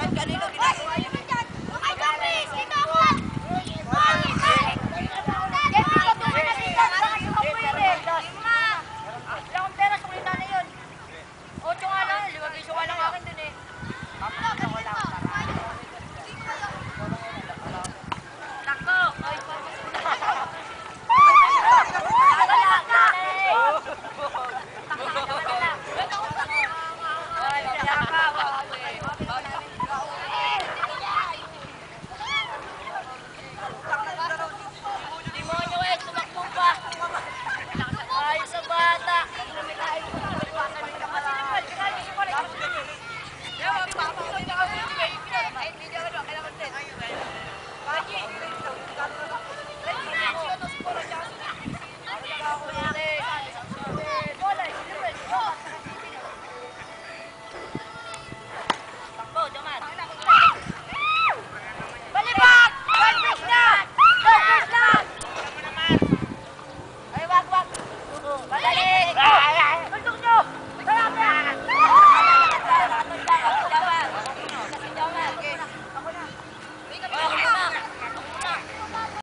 Kanino ginagawa yun? Okay, Jopis! Dito ako! Balik! Balik! Jeffy, patuloy na dito! Nakasuka mo yun eh! Wala akong pera, sukulita na yun. 8 nga lang, 5 piso nga lang akin dun eh. Takbo! Takbo!